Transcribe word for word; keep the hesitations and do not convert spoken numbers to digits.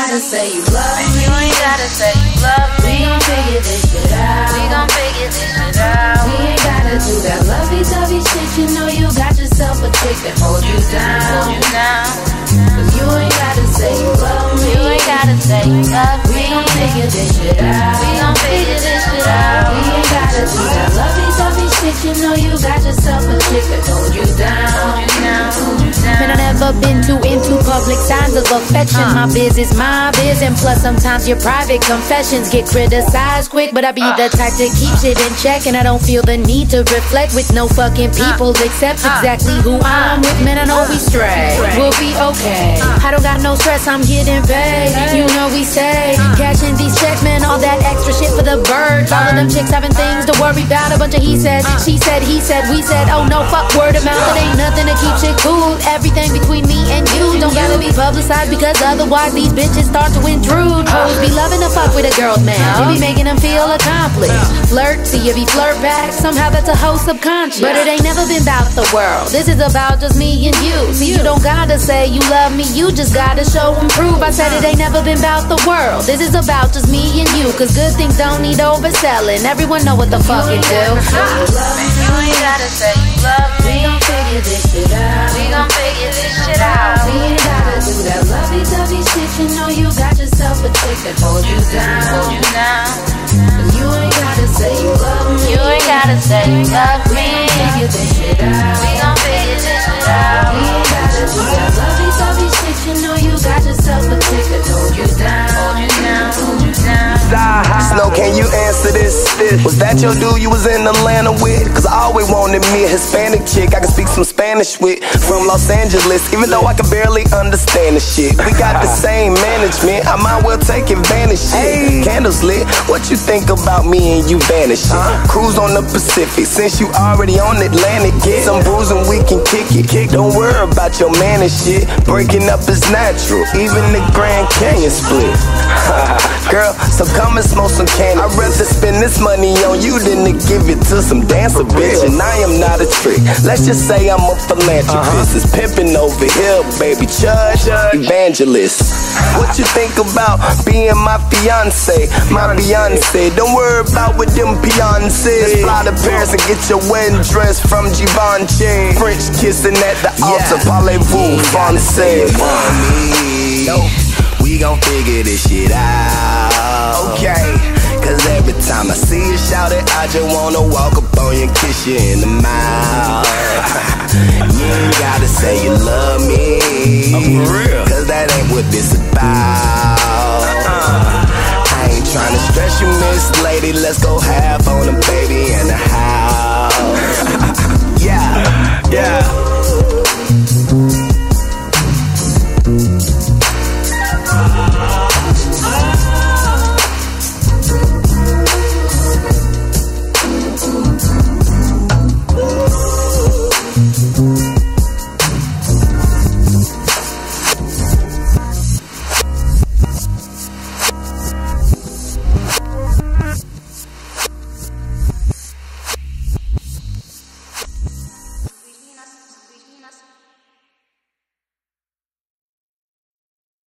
gotta say you love me. You ain't gotta say you love me. We gon' figure this shit out. We gon' figure this shit out. We ain't gotta do that lovey-dovey shit. You know you got yourself a chick that hold you down. Hold you down. Cause you ain't gotta say you love me. You ain't gotta say you love me. We gon' figure this shit out. We gon' figure this shit out. We ain't gotta do that lovey-dovey shit. You know you got yourself a chick that hold you down. Hold you down. Hold you down. Man, I never been too into public signs of affection. My biz is my biz, and plus sometimes your private confessions get criticized quick. But I be the type to keep shit in check, and I don't feel the need to reflect with no fucking people except exactly who I'm with. Man, I know we stray, we'll be okay. I don't got no stress, I'm getting paid. You know we say, cashing these checks, man, all that extra shit for the birds. All of them chicks having things to worry about. A bunch of he said, she said, he said, we said. Oh no, fuck word of mouth, it ain't nothing to keep shit cool. Everything between me and you don't gotta be publicized, because otherwise these bitches start to intrude. Hoes be loving to fuck with a girl's man. They be making them feel accomplished. Flirt, see you be flirt back. Somehow that's a whole subconscious. But it ain't never been about the world. This is about just me and you. See, you don't gotta say you love me, you just gotta show and prove. I said it ain't never been about the world. This is about just me and you. Cause good things don't need overselling. Everyone know what the fuck it do. You ain't gotta say you love me. We gon' figure this shit out. We gon' figure this shit out. We ain't gotta do that lovey-dovey shit. You know you got yourself a chick that hold you down. Hold you down. Cause you ain't gotta say you love me. You ain't gotta say you love We me. gon' figure this shit out. We gon' figure this shit out. We ain't gotta do that lovey-dovey shit. You know you got yourself a chick that hold you down. Hold you down. Hold you down. Snow, can you answer this? Was that your dude you was in Atlanta with? Cause I always wanted me a Hispanic chick I can speak some Spanish with, from Los Angeles, even though I can barely understand the shit. We got the same management, I might well take advantage shit. Candles lit, what you think about me and you vanishing? Cruise on the Pacific, since you already on Atlantic. Get some booze and we can kick it. Don't worry about your man and shit. Breaking up is natural, even the Grand Canyon split. Girl, so come and smoke some candy. I'd rather spend this money on you than to give it to some dancer bitch. And I am not a trick, let's just say I'm a philanthropist. Uh-huh. It's pimping over here, baby. Judge, evangelist. What you think about being my fiance? My Beyonce. Don't worry about what them Beyonces. Fly to Paris and get your wedding dress from Givenchy. French kissing at the altar, yeah. Parlez-vous français? Nope. We gon' figure this shit out. Okay. Cause every time I see you shout it, I just wanna walk up on you and kiss you in the mouth. You ain't gotta say you love me. Oh, for real? Cause that ain't what this about. uh-uh. I ain't tryna stress you, Miss Lady. Let's go half on a baby in the house. Yeah, yeah.